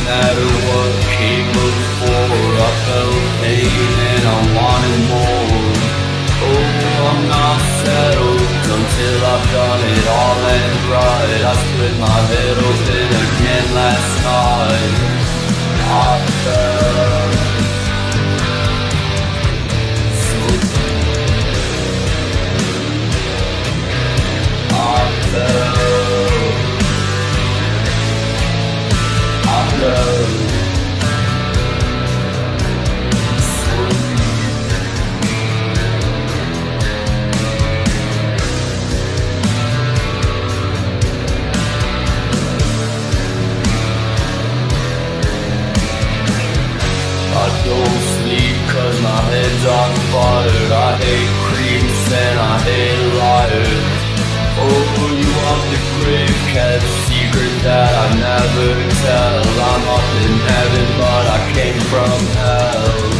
matter what came before, I felt pain and I wanted more. Oh, I'm not settled until I've done it all and right. I split my head open again last night. I felt so I felt I don't sleep cause my head's on fire. I hate creeps and I hate liars. Oh, you want the grave kept secret that I never tell. I'm up in heaven but I came from hell.